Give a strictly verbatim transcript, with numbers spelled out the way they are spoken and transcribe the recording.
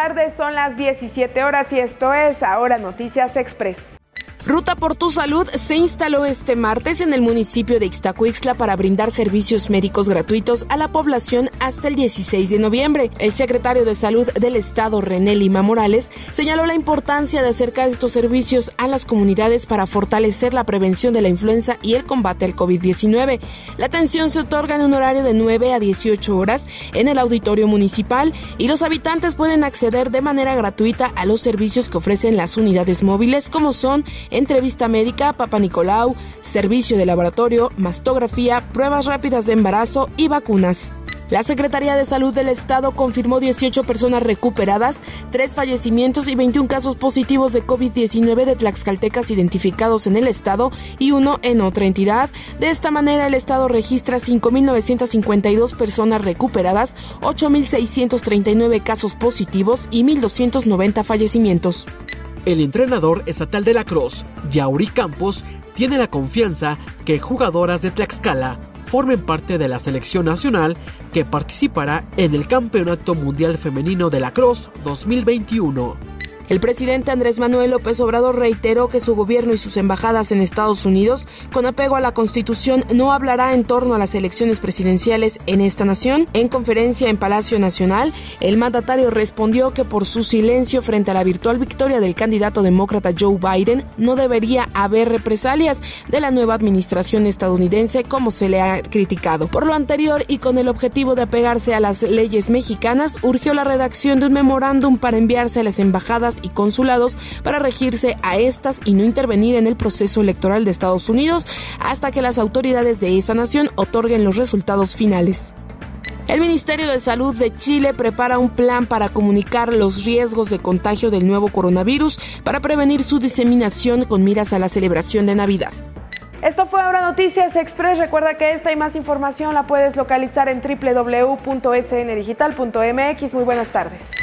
tarde, son las diecisiete horas y esto es Ahora Noticias Express. Ruta por tu Salud se instaló este martes en el municipio de Ixtacuixtla para brindar servicios médicos gratuitos a la población hasta el dieciséis de noviembre. El secretario de Salud del Estado, René Lima Morales, señaló la importancia de acercar estos servicios a las comunidades para fortalecer la prevención de la influenza y el combate al COVID diecinueve. La atención se otorga en un horario de nueve a dieciocho horas en el auditorio municipal y los habitantes pueden acceder de manera gratuita a los servicios que ofrecen las unidades móviles, como son entrevista médica, Papa Nicolau, servicio de laboratorio, mastografía, pruebas rápidas de embarazo y vacunas. La Secretaría de Salud del Estado confirmó dieciocho personas recuperadas, tres fallecimientos y veintiún casos positivos de COVID diecinueve de tlaxcaltecas identificados en el estado y uno en otra entidad. De esta manera, el estado registra cinco mil novecientas cincuenta y dos personas recuperadas, ocho mil seiscientos treinta y nueve casos positivos y mil doscientos noventa fallecimientos. El entrenador estatal de lacrosse, Yauri Campos, tiene la confianza que jugadoras de Tlaxcala formen parte de la selección nacional que participará en el Campeonato Mundial Femenino de Lacrosse dos mil veintiuno. El presidente Andrés Manuel López Obrador reiteró que su gobierno y sus embajadas en Estados Unidos, con apego a la Constitución, no hablará en torno a las elecciones presidenciales en esta nación. En conferencia en Palacio Nacional, el mandatario respondió que por su silencio frente a la virtual victoria del candidato demócrata Joe Biden, no debería haber represalias de la nueva administración estadounidense como se le ha criticado. Por lo anterior y con el objetivo de apegarse a las leyes mexicanas, urgió la redacción de un memorándum para enviarse a las embajadas y consulados para regirse a estas y no intervenir en el proceso electoral de Estados Unidos hasta que las autoridades de esa nación otorguen los resultados finales. El Ministerio de Salud de Chile prepara un plan para comunicar los riesgos de contagio del nuevo coronavirus para prevenir su diseminación con miras a la celebración de Navidad. Esto fue Ahora Noticias Express. Recuerda que esta y más información la puedes localizar en doble u doble u doble u punto ese ene digital punto eme equis. Muy buenas tardes.